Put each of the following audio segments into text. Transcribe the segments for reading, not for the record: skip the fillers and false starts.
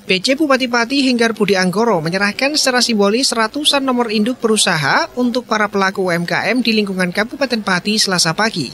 PJ Bupati Pati Henggar Budi Anggoro menyerahkan secara simbolis ratusan nomor induk berusaha untuk para pelaku UMKM di lingkungan Kabupaten Pati Selasa pagi.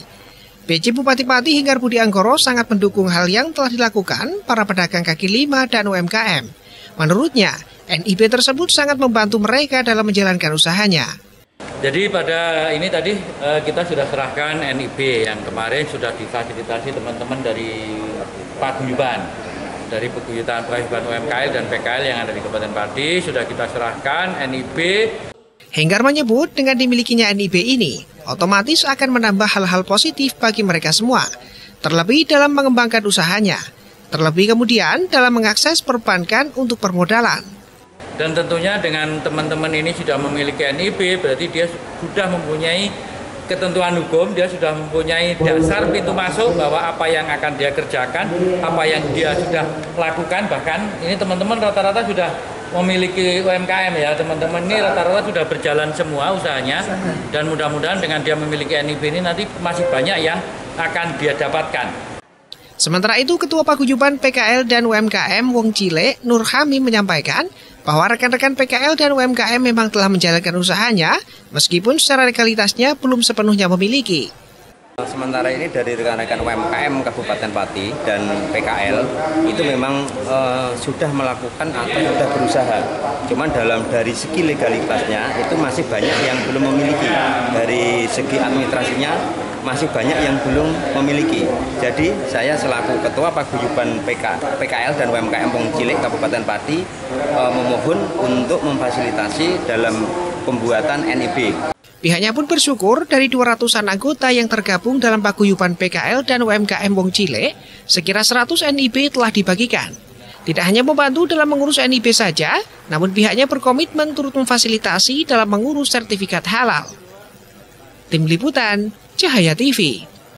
PJ Bupati Pati Henggar Budi Anggoro sangat mendukung hal yang telah dilakukan para pedagang kaki lima dan UMKM. Menurutnya, NIB tersebut sangat membantu mereka dalam menjalankan usahanya. Jadi pada ini tadi kita sudah serahkan NIB yang kemarin sudah difasilitasi teman-teman dari paguyuban. Dari paguyuban UMKM dan PKL yang ada di Kabupaten Pati sudah kita serahkan NIB. Henggar menyebut dengan dimilikinya NIB ini, otomatis akan menambah hal-hal positif bagi mereka semua, terlebih dalam mengembangkan usahanya, terlebih kemudian dalam mengakses perbankan untuk permodalan. Dan tentunya dengan teman-teman ini sudah memiliki NIB, berarti dia sudah mempunyai ketentuan hukum, dia sudah mempunyai dasar pintu masuk bahwa apa yang akan dia kerjakan, apa yang dia sudah lakukan, bahkan ini teman-teman rata-rata sudah memiliki UMKM ya, teman-teman ini rata-rata sudah berjalan semua usahanya, dan mudah-mudahan dengan dia memiliki NIB ini nanti masih banyak yang akan dia dapatkan. Sementara itu, Ketua Paguyuban PKL dan UMKM Wong Cile, Nur Hamim menyampaikan bahwa rekan-rekan PKL dan UMKM memang telah menjalankan usahanya, meskipun secara legalitasnya belum sepenuhnya memiliki. Sementara ini dari rekan-rekan UMKM Kabupaten Pati dan PKL itu memang sudah melakukan atau sudah berusaha. Cuman dari segi legalitasnya itu masih banyak yang belum memiliki. Dari segi administrasinya masih banyak yang belum memiliki. Jadi saya selaku Ketua Paguyuban PKL dan UMKM Wong Cile Kabupaten Pati memohon untuk memfasilitasi dalam pembuatan NIB. Pihaknya pun bersyukur dari 200-an anggota yang tergabung dalam Paguyuban PKL dan UMKM Wong Cile, sekira 100 NIB telah dibagikan. Tidak hanya membantu dalam mengurus NIB saja, namun pihaknya berkomitmen turut memfasilitasi dalam mengurus sertifikat halal. Tim Liputan, Cahaya TV.